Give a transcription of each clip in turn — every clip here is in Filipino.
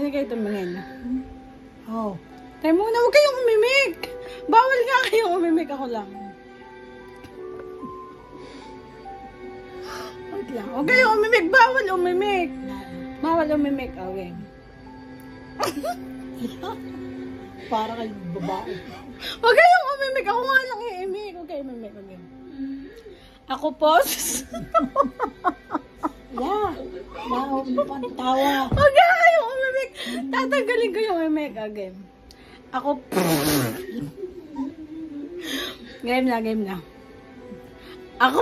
Hindi kayo tumingin. Oh. Tayo muna, huwag kayong umimik. Bawal nga kayong umimik. Ako lang. Wait lang. Huwag kayong umimik. Bawal umimik. Bawal umimik. Okay. Para kayong babae. Huwag kayong umimik. Ako nga lang iimik. Huwag kayong umimik. Okay. Ako po. Yeah. Tawa. Huwag kayong umimik. Tatanggalin ko yung umimik. Okay. Ako. Game na, game na. Ako.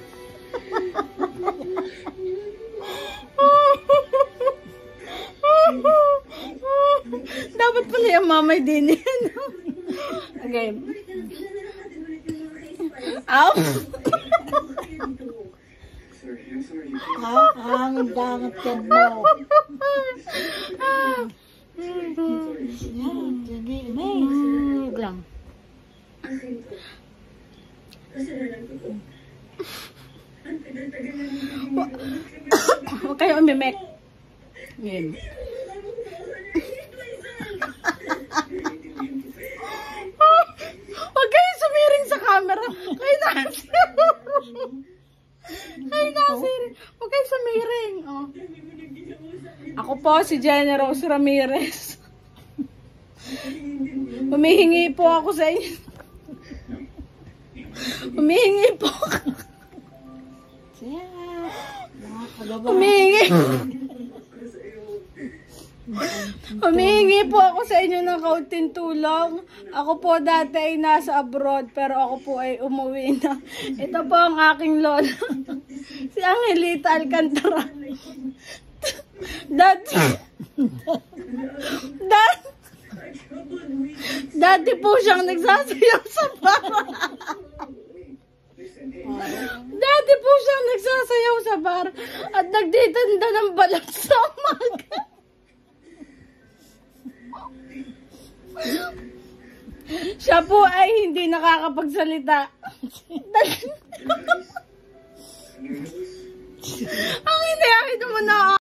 Dapat pala yung mamay din yan. Okay. Ow. Hangin dangat yan mo. Huwag lang. Huwag kayo umimek. Game. Huwag kayo sumiring sa camera. Kayo nasiring. Kayo nasiring. Huwag kayo sumiring. Oh. Ako po si Jenny Rose Ramirez. Humihingi po ako sa inyo. Humihingi po ako. Humihingi. Humihingi po ako sa inyo ng kaunting tulong. Ako po dati ay nasa abroad, pero ako po ay umuwi na. Ito po ang aking lola. Si Angelita Alcantara. Dati po siyang nagsasayaw sa bar. Dati po siyang nagsasayaw sa bar at nagtitinda ng balot sa umaga. Siya po ay hindi nakakapagsalita. Ang hindi, akin naman na